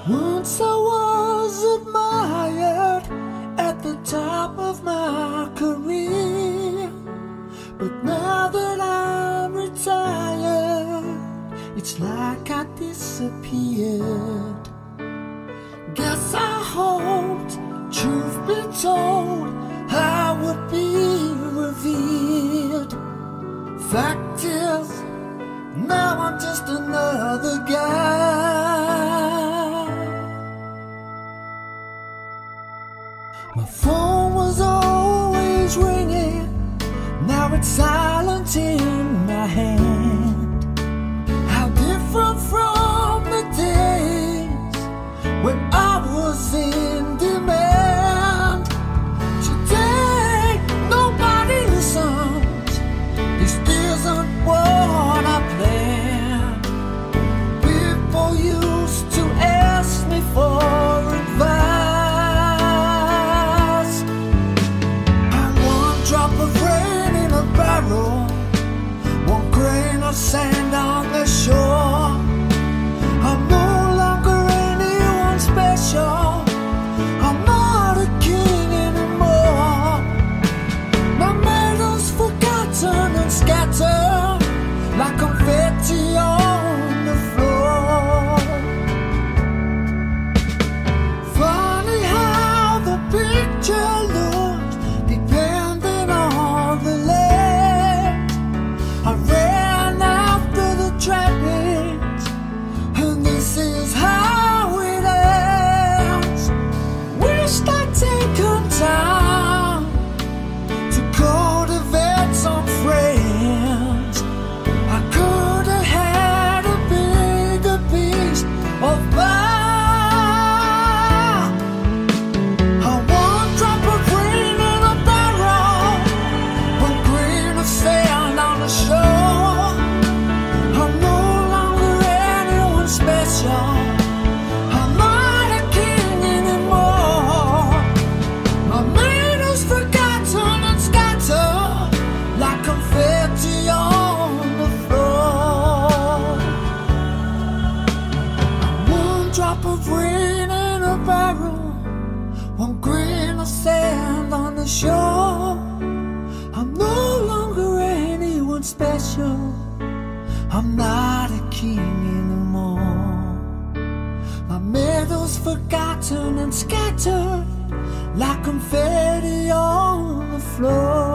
Once I was admired at the top of my career, but now that I'm retired, it's like I disappeared. Guess I hoped, truth be told, I would be revered. Fact is, now I'm just another guy. My phone was always ringing, now it's silent in my hand. How different from the days when I was in demand. Today, nobody listens, this isn't what I planned. People used to ask me for advice. Of rain in a barrel, one grain of sand on the shore. I'm no longer anyone special, I'm not a king anymore. My medals forgotten and scattered like confetti on the floor. Funny how the picture looks depending on the land. I ran after the trappings, and this is how it ends. Wished I'd taken time to cultivate some friends. I could have had a bigger piece of pie. One drop of rain in a barrel, one grain of sand on the shore. I'm no longer anyone special, I'm not a king anymore. My medals forgotten and scattered like confetti on the floor. One drop of rain in a barrel, one grain of sand on the shore. I'm no longer anyone special, I'm not a king anymore. My medals forgotten and scattered like confetti on the floor.